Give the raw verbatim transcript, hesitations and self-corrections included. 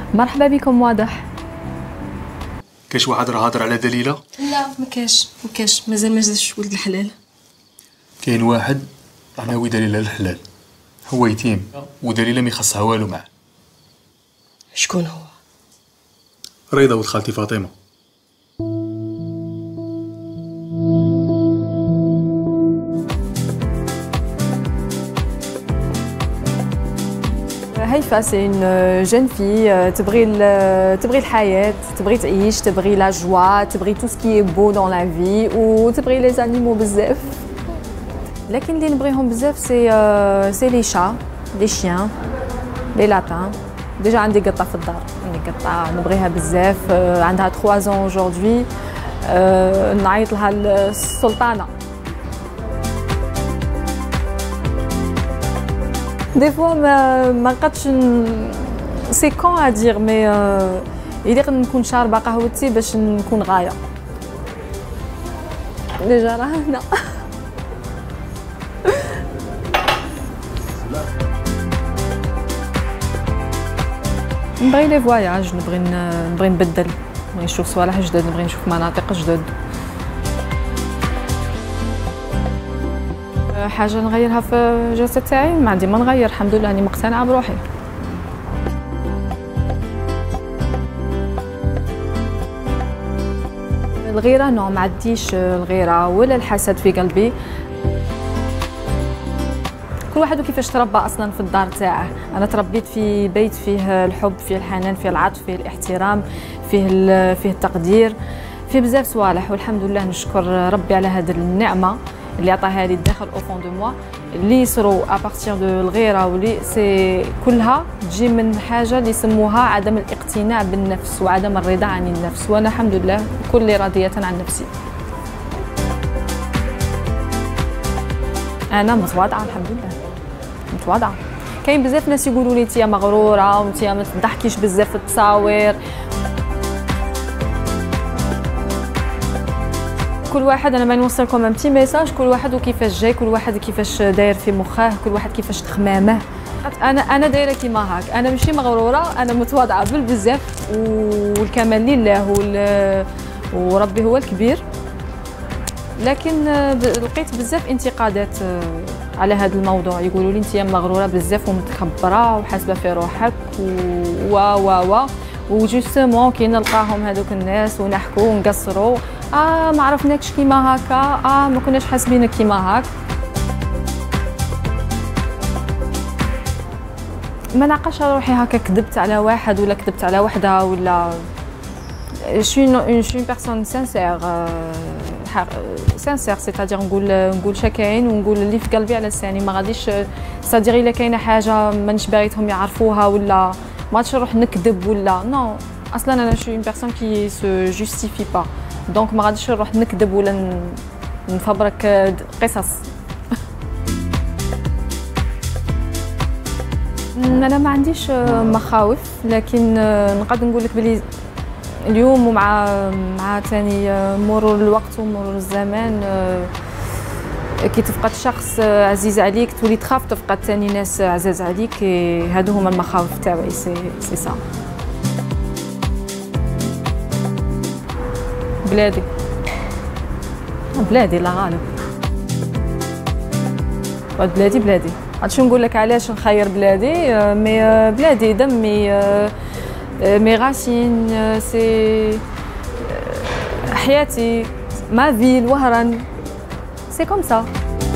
مرحبا بكم. واضح كاش واحد راه هضر على دليله؟ لا ما كاش ما كاش مازال ما جاش ولد الحلال. كاين واحد راه ناوي دليله الحلال، هو يتيم ودليله ما يخصها والو معاه. شكون هو؟ رضا ولد خالتي فاطمه. هيفا سي اون جون في تبغي تبغي الحياة، تبغي تعيش، تبغي لا جوا، تبغي تو سكي بو دون لا في وتبغي لي زانيمو بزاف. لكن اللي نبغيهم بزاف سي سي لي شا، لي شيان، لي لابان. ديجا عندي قطة في الدار، عندي قطة نبغيها بزاف، عندها ثلاثة زون اجوردي، نعيط لها السلطانة. دي فوا ما ما نقدش سي كون ادير مي يليق نكون شاربه قهوتي باش نكون غايه. ديجا راه هنا. نبغي لي فواياج، نبغي نبغي نبدل، نبغي نشوف صوالح جدد، نبغي نشوف مناطق جدد. حاجه نغيرها في الجسد تاعي ما عندي ما نغير، الحمد لله راني مقتنعه بروحي. الغيره نو ما عنديش الغيره ولا الحسد في قلبي. كل واحد وكيفاش تربى اصلا في الدار تاعه. انا تربيت في بيت فيه الحب، فيه الحنان، فيه العطف، فيه الاحترام، فيه فيه التقدير، فيه بزاف صوالح، والحمد لله نشكر ربي على هذه النعمه اللي عطاها لي داخل او فون دو موا. اللي يصروا ابارتير دو الغيره ولي سي كلها تجي من حاجه اللي يسموها عدم الاقتناع بالنفس وعدم الرضا عن النفس، وانا الحمد لله كلي راضيه عن نفسي. انا متواضعه الحمد لله، متواضعه. كاين بزاف ناس يقولوا لي انت مغروره وانت ما تضحكيش بزاف في التصاوير. كل واحد انا ما نوصل لكم ان بتي ميساج، كل واحد وكيفاش جاي، كل واحد كيفاش داير في مخاه، كل واحد كيفاش تخمامه. انا انا دايره كيما هاك، انا ماشي مغروره، انا متواضعه بالبزاف والكمال لله وربي هو الكبير. لكن لقيت بزاف انتقادات على هذا الموضوع، يقولوا لي انت مغروره بزاف ومتكبره وحاسبه في روحك و و و وجوستومون كي نلقاهم هذوك الناس ونحكوا ونقصروا، اه ما عرفناكش كيما هكا، اه ما كناش حاسبينك كيما هاك. ما نعقلش روحي هكا كذبت على واحد ولا كذبت على وحده ولا شي شي بيرسون سانسير سانسير سيتادير نقول نقول شكاين ونقول اللي في قلبي على لساني. ما غاديش سادير الا كاينه حاجه مانيش باغيتهم يعرفوها ولا ما غاديش نروح نكذب ولا نو. اصلا انا شي بيرسون كي سو جوستيفي با، دونك ما غاديش نروح نكذب ولا نفبرك قصص. انا ما عنديش مخاوف، لكن نقدر نقول لك بلي اليوم ومع مع ثاني مرور الوقت ومرور الزمان كي تفقد شخص عزيز عليك تولي تخاف تفقد ثاني ناس عزاز عليك. هادو هما المخاوف تاعي. سي سي سا. بلادي بلادي لا غالب، بلادي بلادي. عاد نقول لك علاش نخير بلادي، مي بلادي دمي، مي غاسين، سي حياتي، ما في الوهران، سي كوم سا.